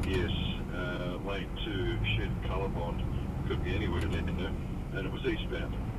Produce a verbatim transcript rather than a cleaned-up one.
Yes, uh, lane two, shed colour bond, could be anywhere there, and it was eastbound.